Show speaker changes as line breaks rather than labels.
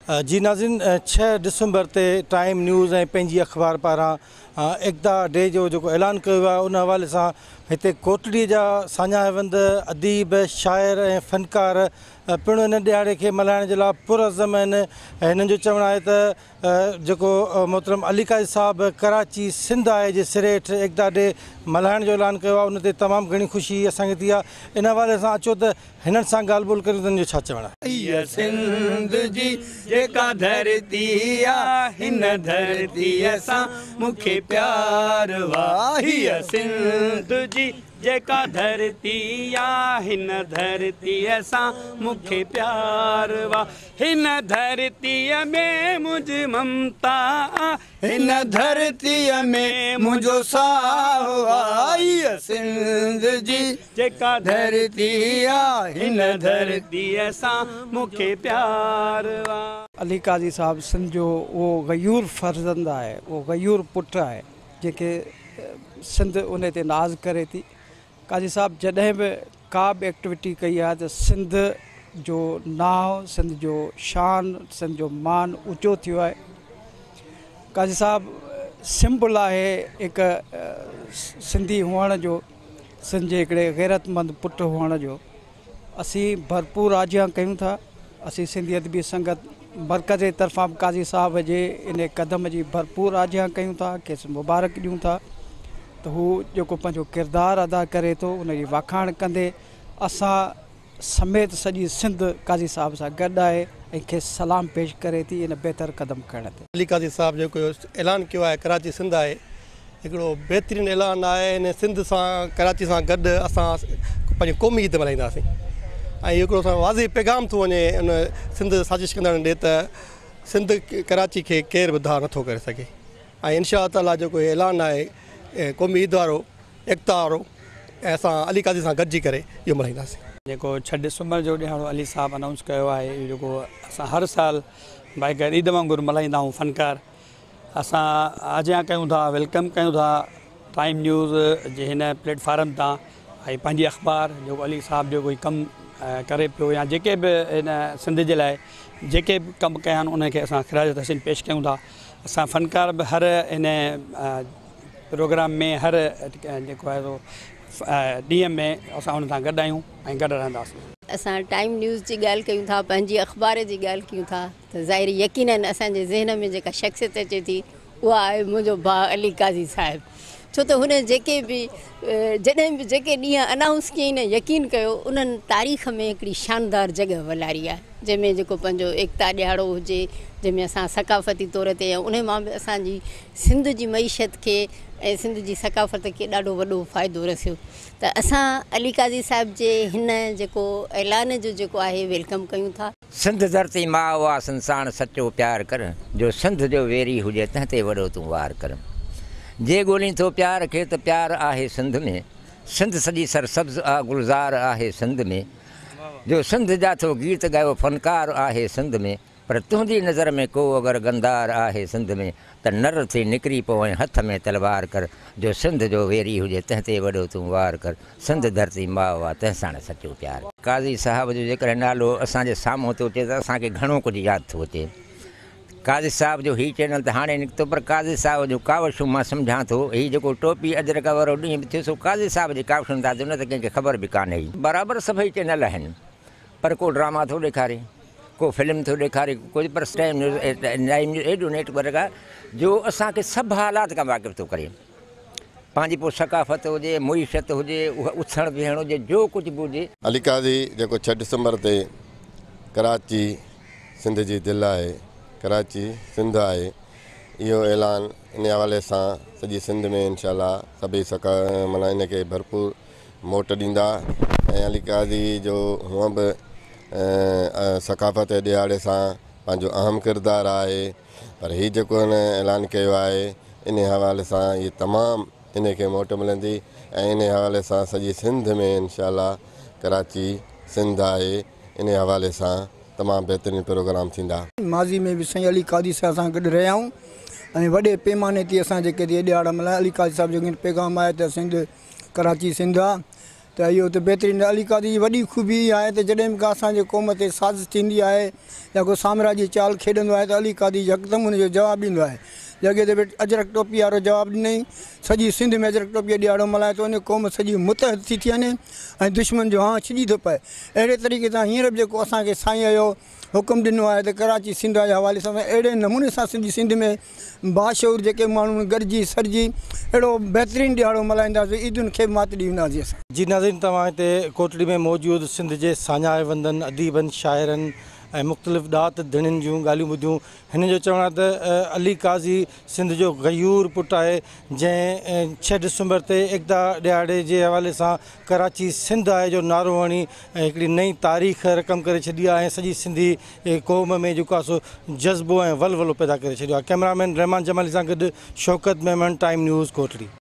जी नाज़रीन 6 दिसंबर ते time news ऐं पंहिंजी अख़बार पारां एकता डे जो जेको ऐलान कयो आहे उन हवाले सां हिते कोटड़ीअ जा साञाइवंद अदीब शाइर ऐं फ़नकार पिणु इन ॾियारे खे मल्हाइण जे लाइ पुरअज़म आहिनि। हिननि जो चवणु आहे त जेको मोहतरम अली काज़ी साहब कराची सिंध आहे जे सिरे हेठि एकता डे मल्हाइण जो ऐलान कयो आहे, उन ते तमामु घणी ख़ुशी असांखे थी आहे। इन हवाले सां अचो त हिननि सां ॻाल्हि ॿोल करियूं त हिन जो छा चवणु आहे।
सिंध जी जेका धरती आहे हिन धरतीअ सां मूंखे प्यार वाही सिंध जी जेका धरती आहे हिन धरतीअ सां मूंखे प्यार वा हिन धरतीअ में मुंहिंजी ममता हिन धरतीअ में मुंहिंजो साहु आई सिंध जी जेका धरती आहे हिन धरतीअ सां मूंखे प्यार वा।
अली काज़ी साहब सिंध जो उहो गयूर फर्ज़ंद आहे, उहो गयूर पुटु आहे जेके सिंध उन ते नाज़ करे थी। काज़ी साहब जॾहिं बि का बि एक्टिविटी कई आहे त सिंध जो नाव, सिंध जो शान, सिंध जो मान ऊचो थियो आहे। काज़ी साहब सिंबल आहे हिकु सिंधी हुअण जो, सिंध जे हिकिड़े गैरतमंद पुटु हुअण जो। असीं भरपूर आजियां कयूं था। असीं सिंधी अदबी संगत मरकज़ जे तरफ़ां काज़ी साहब जे इन क़दम जी भरपूर आजियां कयूं था, खेसि मुबारक ॾियूं था त हू जेको पंहिंजो किरदारु अदा करे थो उनजी वाखाण कंदे असां समेत सॼी सिंध काज़ी साहब सां गॾु आहे ऐं खेसि सलाम पेश करे थी इन बहितर क़दम खणण ते।
अली काज़ी साहब जेको ऐलान कयो आहे कराची सिंध आहे, हिकिड़ो बहितरीनु ऐलान आहे। इन सिंध सां कराची सां गॾु असां पंहिंजी क़ौमी ईद मल्हाईंदासीं ऐं हिकिड़ो वाज़िह पैगाम थो वञे उन सिंध साज़िश कंदड़ ॾे त सिंध कराची खे केरु बि धार नथो करे सघे। ऐं इंशा ताला जेको ऐलान आहे क़ौमी ईद वारो, एकता वारो, ऐं असां अली काज़ी सां गॾिजी करे इहो मल्हाईंदासीं।
जेको 6 दिसंबर जो ॾियारो अली साहब अनाउंस कयो आहे, इहो जेको असां हर साल भाई गैर ईद वांगुरु मल्हाईंदा आहियूं। फ़नकार असां आजियां कयूं था, वेलकम कयूं था टाइम न्यूज़ जे हिन प्लेटफार्म तां ऐं पंहिंजी अख़बार जेको अली साहब जो कोई कमु करे पियो या जेके बि हिन सिंध जे लाइ जेके बि कमु कया आहिनि उनखे असां ख़िराज तहसीन पेश कयूं था। असां फ़नकार बि हर इन प्रोग्राम में हर जेको आहे ॾींहं में असां उन सां गॾु आहियूं ऐं गॾु रहंदासीं।
असां टाइम न्यूज़ जी ॻाल्हि कयूं था, पंहिंजी अख़बार जी ॻाल्हि कयूं था त ज़ाहिर यकीनन असांजे ज़हन में जेका शख़्सियत अचे थी उहा आहे मुंहिंजो भाउ अली काज़ी साहिब। छो त हुन जेके बि जॾहिं बि जेके ॾींहं अनाउंस कयईं न, यकीन कयो उन्हनि तारीख़ में हिकिड़ी शानदार जॻह वलारी आहे, जंहिंमें जेको पंहिंजो एकता ॾियारो हुजे, जंहिंमें असां सकाफ़ती तौर ते ऐं उन मां बि असांजी सिंध जी मईशत खे ऐं सिंध जी सकाफ़त खे ॾाढो वॾो फ़ाइदो रसियो। त असां अली काज़ी साहिब जे हिन जेको ऐलान जो जेको आहे वेलकम कयूं था।
सिंध धरती माउ आहे संसार सचो प्यार कर, जो सिंध जो वेरी हुजे तंहिं ते वॾो तूं वार कर। जे ॻोल्हीं थो प्यार खे त प्यार आहे सिंध में, सिंध सॼी सरसब्ज़ आहे गुलज़ार आहे सिंध में, जो सिंध जा थो गीत ॻायो फ़नकार आहे सिंध में। पर तुंहिंजी नज़र में को अगरि गंदार आहे सिंध में त नर थी निकिरी पोइ हथ में तलवार कर, जो सिंध जो वेरी हुजे तंहिं ते वॾो तूं वार कर। सिंध धरती माउ आहे तंहिं सां सचो प्यार। काज़ी साहब जो जेकॾहिं नालो असांजे साम्हूं थो अचे त असांखे घणो कुझु यादि थो अचे। काज़ी साहब जो हीउ चैनल त हाणे निकितो, पर काज़ी साहब जो कावशूं मां सम्झां थो, हीउ जेको टोपी अजरक वारो ॾींहुं बि थियो सो काज़ी साहब जी कावशुनि था न त कंहिंखे ख़बर बि कान्हे। बराबरि सभई चैनल आहिनि, पर को ड्रामा थो ॾेखारे, को फिल्म थो ॾेखारे, कुझु पर टाइम न्यूज़ एॾो नेटवर्क आहे जो असांखे सभु हालात खां वाक़िफ़ु थो करे। पंहिंजी पोइ सकाफ़त हुजे, मुईशत हुजे, उहा उथण विहण हुजे, जो कुझु बि हुजे।
अली काज़ी जेको 6 दिसंबर ते कराची सिंध जी दिलि आहे, कराची सिंध आहे, इहो ऐलान इन हवाले सां सॼी सिंध में इंशाअल्लाह सभई माना इनखे भरपूर मोट ॾींदा। ऐं अली काज़ी जो हूअं बि सकाफ़त ॾियारे सां पंहिंजो अहम किरदारु आहे, पर हीउ जेको हिन ऐलान कयो आहे इन हवाले सां इहे तमामु इनखे मोट मिलंदी ऐं इन हवाले सां सॼी सिंध में इंशाअल्लाह कराची सिंध आहे, इन हवाले सां तमामु बहितरीनु प्रोग्राम थींदा।
माज़ी में बि साईं अली काज़ी साहब सां गॾु रहिया आहियूं ऐं वॾे पैमाने ते असां जेके ॾियारा मल्हाया। अली काज़ी साहब जो पैगाम आहे त सिंध कराची सिंध आहे
त इहो त बहितरीनु अली कादरी जी वॾी ख़ूबी आहे त जॾहिं बि का असांजे क़ौम ते साज़िश थींदी आहे या को साम्राज्य चाल खेॾंदो आहे त अली कादरी यकदमि हुनजो जवाबु ॾींदो आहे। जॻह ते अजरक टोपी वारो जवाबु ॾिनई, सॼी सिंध में अजरक टोपीअ ॾियारो मल्हाए थो वञे, क़ौम सॼी मुतहद थी वञे ऐं दुश्मन जो हाँ छिॼी थो पए। अहिड़े तरीक़े सां हींअर बि जेको असांखे साईं जो हुकुम ॾिनो आहे त कराची सिंध जे हवाले सां अहिड़े नमूने सां सॼी सिंध में बाशऊर जेके माण्हू गॾिजी सरजी अहिड़ो बहितरीनु ॾियारो मल्हाईंदासीं, ईदुनि खे मात ॾींदासीं असां।
जी नाज़रीन, तव्हां हिते कोटड़ी में मौजूदु सिंध जे साञाए वंदनि अदीबनि शाइरनि ऐं मुख़्तलिफ़ ॾात धणियुनि जूं ॻाल्हियूं ॿुधियूं। हिन जो चवणु आहे त अली काज़ी सिंध जो गयूर पुटु आहे, जंहिं 6 डिसंबर ते एकता ॾियारे जे हवाले सां कराची सिंध आहे जो नारो हणी हिकिड़ी नई तारीख़ रक़म करे छॾी आहे ऐं सॼी सिंधी क़ौम में जेको आहे सो जज़्बो ऐं वलवलो पैदा करे छॾियो आहे। कैमरामैन रहमान जमाली सां गॾु शौकत मेमन, टाइम न्यूज़ कोटड़ी।